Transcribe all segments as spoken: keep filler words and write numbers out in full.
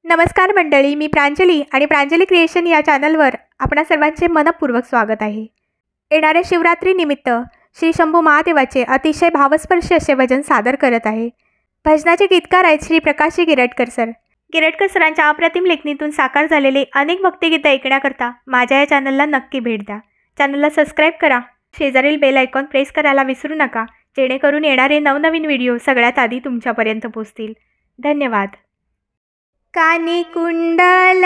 नमस्कार मंडळी, मी प्रांजली आणि प्रांजली क्रिएशन या चॅनलवर आपणा सर्वांचे मनपूर्वक स्वागत आहे। येणाऱ्या शिवरात्रीनिमित्त श्री शंभू महादेवाचे अतिशय भावस्पर्शी असे भजन सादर करत आहे। भजनाचे गीतकार आहेत श्री प्रकाश गिरटकर सर। गिरटकर सरांच्या अप्रतिम लेखणीतून साकार झालेले अनेक भक्तिगीते ऐकण्याकरता माझ्या या चॅनलला नक्की भेट द्या। चॅनलला सबस्क्राईब करा, शेजारील बेल आयकॉन प्रेस करायला विसरू नका, जेणेकरून येणारे नवनवीन व्हिडिओ सगळ्यात आधी तुमच्यापर्यंत पोहोचतील। धन्यवाद। कानी कुंडल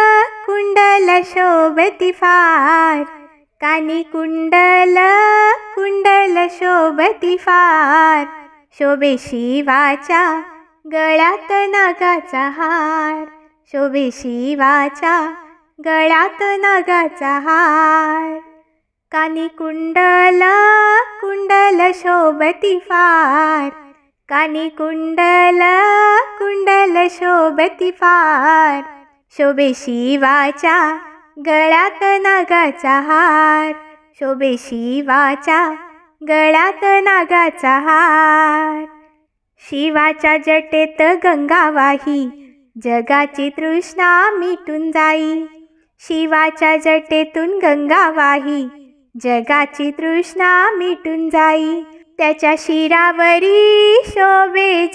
कुंडल शोभती फार, कानी कुंडल कुंडल शोभती फार, शोभे शिवाच्या गळ्यात नागाचा हार, शोभे शिवाच्या गळ्यात नागाचा हार। कानी कुंडल कुंडल शोभती फार, कानी कुंडल कुंडल शोभती फार, शोभे शिवाच्या गळ्यात नागाचा हार, शोभे शिवाच्या गळ्यात नागाचा हार। शिवाच्या जटेत गंगा वाही, जगाची तृष्णा मिटून जाई, शिवाच्या जटेतून गंगा वाही, जगाची तृष्णा मिटून जाई। त्याच्या शिरावरी शोभे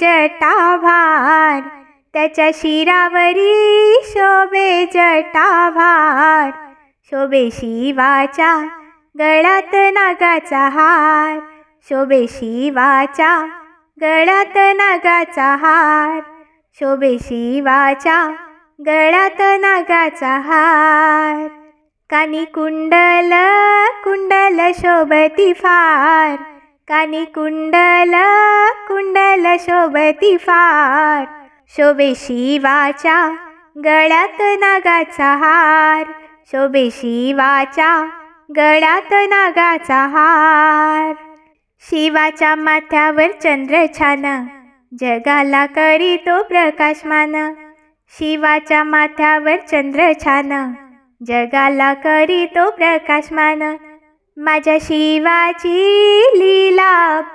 जटाभार, त्याच्या शिरावरी शोभे जटाभार, शोभे शिवाच्या गळ्यात नागाचा हार, शोभे शिवाच्या गळ्यात नागाचा हार, शोभे शिवाच्या गळ्यात नागाचा हार। कानी कुंडल कुंडल शोभती फार, कानी कुंडल कुंडल शोभती फार, शोभे शिवाच्या गळ्यात नागाचा हार, शोभे शिवाच्या गळ्यात नागाचा हार। शिवाच्या माथ्यावर चंद्र छान, जगाला करीतो प्रकाशमान, शिवाच्या माथ्यावर चंद्र छान, जगाला करीतो प्रकाशमान। माझ्या शिवाची लीला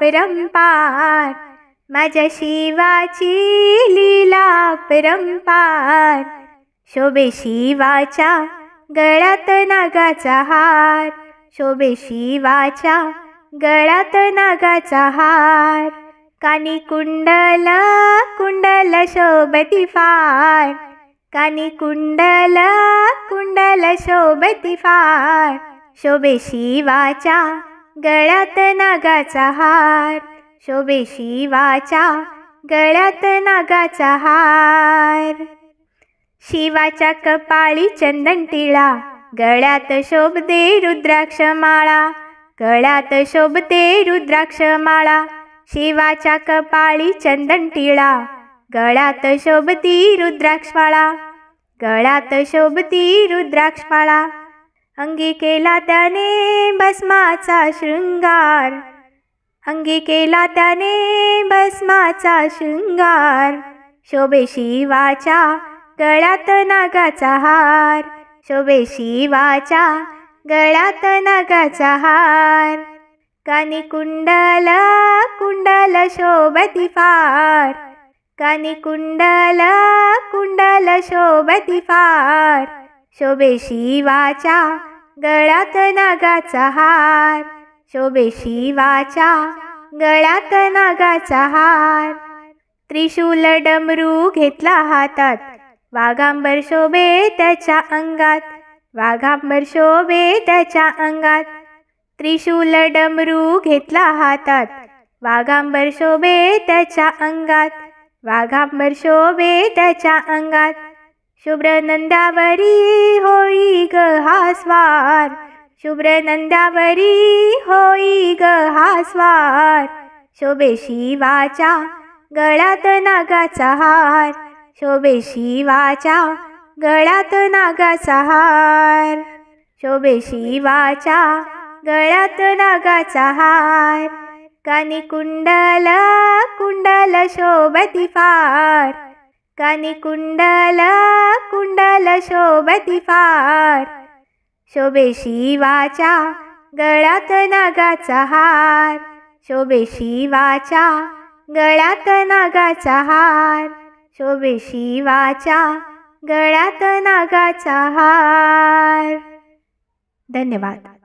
परंपार, माझ्या शिवाची लीला परंपार, शोभे शिवाच्या गळ्यात नागाचा हार, शोभे शिवाच्या गळ्यात नागाचा हार। कानी कुंडल कुंडल शोभती फार, कानी कुंडल कुंडल शोभती फार, शोभे शिवाच्या गळ्यात नागाचा हार, शोभे शिवाच्या गळ्यात नागाचा हार। शिवाच्या कपाळी चंदन टिळा, गळ्यात शोभते रुद्राक्ष माळा, गळ्यात शोभते रुद्राक्ष माळा, शिवाच्या कपाळी चंदन टिळा, गळ्यात शोभती रुद्राक्ष माळा, गळ्यात शोभती रुद्राक्ष माळा। अंगी केला त्याने भस्माचा शृंगार, अंगी केला त्याने भस्माचा शृंगार, शोभे शिवाच्या गळ्यात नागाचा हार, शोभे शिवाच्या गळ्यात नागाचा हार। कानी कुंडल कुंडल शोभती फार, कानी कुंडल कुंडल शोभती फार, शोभे शिवाच्या गळ्यात नागाचा हार, शोभे शिवाच्या गळ्यात नागाचा हार। त्रिशूल डमरू घेतला हातात, वाघांबर शोभे त्याच्या अंगात, वाघांबर शोभे त्याच्या अंगात। त्रिशूल डमरू घेतला हातात, वाघांबर शोभे त्याच्या अंगात, वाघांबर शोभे त्याच्या अंगात। शुभ्र नंदावरी होई ग हा स्वार, शुभ्र नंदावरी होई ग हा स्वार, शोभे शिवाच्या गळ्यात नागाचा हार, शोभे शिवाच्या गळ्यात नागाचा हार, शोभे शिवाच्या गळ्यात नागाचा हार। कानी कुंडल कुंडल शोभती फार, कानी कुंडल कुंडल शोभती फार, शोभे शिवाच्या गळ्यात नागाचा हार, शोभे शिवाच्या गळ्यात नागाचा हार, शोभे शिवाच्या गळ्यात नागाचा हार. धन्यवाद.